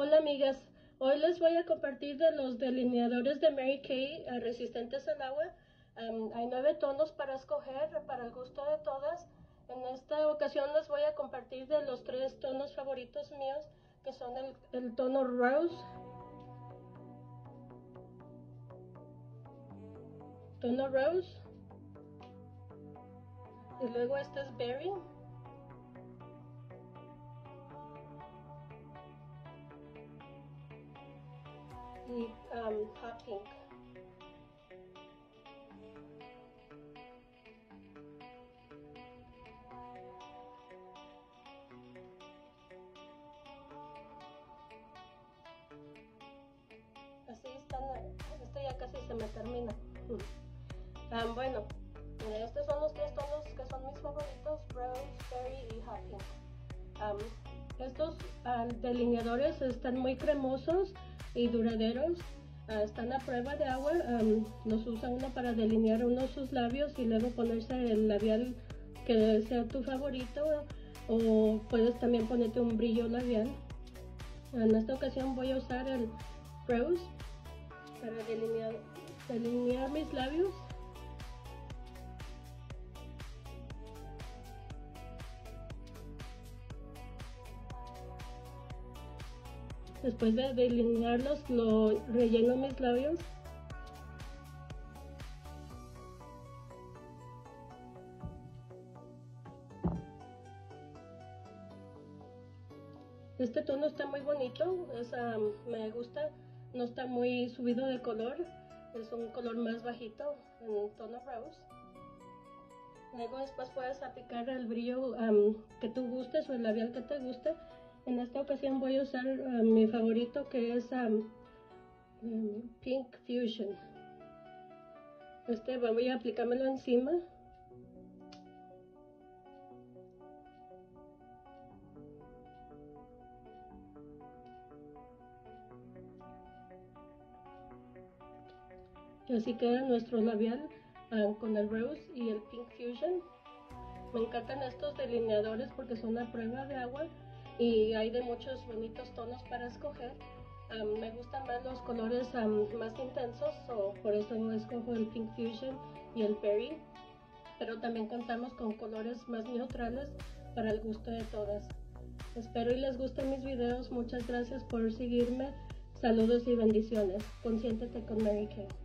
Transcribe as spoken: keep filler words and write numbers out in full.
Hola amigas, hoy les voy a compartir de los delineadores de Mary Kay uh, resistentes al agua. Um, hay nueve tonos para escoger para el gusto de todas. En esta ocasión les voy a compartir de los tres tonos favoritos míos, que son el, el tono Rose, tono Rose, y luego este es Berry, y um, Hot Pink. Así están, este ya casi se me termina. Um, bueno, estos son los tres tonos que son mis favoritos: Rose, Berry y Hot Pink. Um, estos uh, delineadores están muy cremosos y duraderos. Uh, están a prueba de agua. Um, los usa uno para delinear uno sus labios y luego ponerse el labial que sea tu favorito, o puedes también ponerte un brillo labial. En esta ocasión voy a usar el Rose para delinear, delinear mis labios. Después de delinearlos, lo relleno mis labios. Este tono está muy bonito, es, um, me gusta, no está muy subido de color, es un color más bajito en tono Rose. Luego después puedes aplicar el brillo um, que tú gustes o el labial que te guste. En esta ocasión voy a usar uh, mi favorito, que es um, um, Pink Fusion. Este voy a aplicármelo encima. Y así queda nuestro labial uh, con el Rose y el Pink Fusion. Me encantan estos delineadores porque son a prueba de agua y hay de muchos bonitos tonos para escoger. Um, me gustan más los colores um, más intensos, so por eso escojo el Pink Fusion y el Berry. Pero también contamos con colores más neutrales para el gusto de todas. Espero y les gusten mis videos. Muchas gracias por seguirme. Saludos y bendiciones. Consiéntete con Mary Kay.